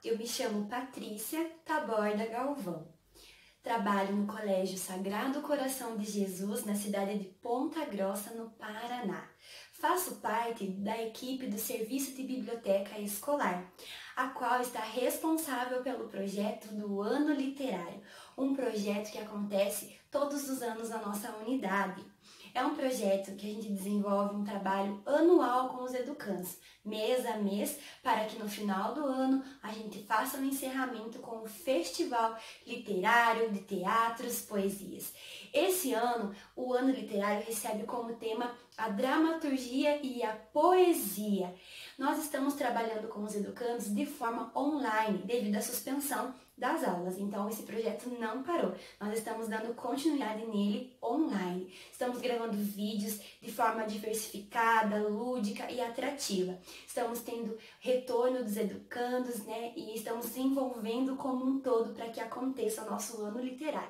Eu me chamo Patrícia Taborda Galvão. Trabalho no Colégio Sagrado Coração de Jesus, na cidade de Ponta Grossa, no Paraná. Faço parte da equipe do Serviço de Biblioteca Escolar, a qual está responsável pelo projeto do Ano Literário, um projeto que acontece todos os anos na nossa unidade. É um projeto que a gente desenvolve um trabalho anual com os educandos, mês a mês, para que no final do ano a gente faça um encerramento com o Festival Literário de Teatros, Poesias. Esse ano, o Ano Literário recebe como tema a dramaturgia e a poesia. Nós estamos trabalhando com os educandos de forma online, devido à suspensão das aulas. Então, esse projeto não parou. Nós estamos dando continuidade nele online. Estamos gravando vídeos de forma diversificada, lúdica e atrativa. Estamos tendo retorno dos educandos, e estamos se envolvendo como um todo para que aconteça o nosso ano literário.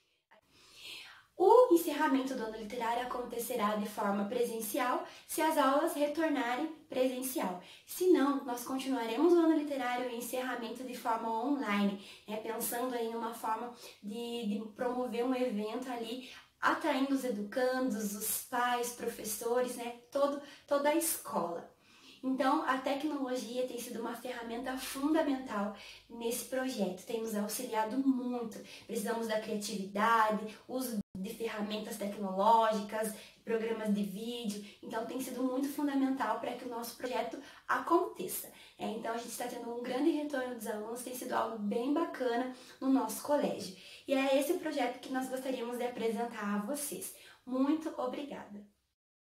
O encerramento do ano literário acontecerá de forma presencial se as aulas retornarem presencial. Se não, nós continuaremos o ano literário e encerramento de forma online, pensando em uma forma de promover um evento ali, atraindo os educandos, os pais, professores, toda a escola. Então, a tecnologia tem sido uma ferramenta fundamental nesse projeto, tem nos auxiliado muito. Precisamos da criatividade, uso de ferramentas tecnológicas, programas de vídeo, então tem sido muito fundamental para que o nosso projeto aconteça. Então, a gente está tendo um grande retorno dos alunos, tem sido algo bem bacana no nosso colégio. E é esse o projeto que nós gostaríamos de apresentar a vocês. Muito obrigada!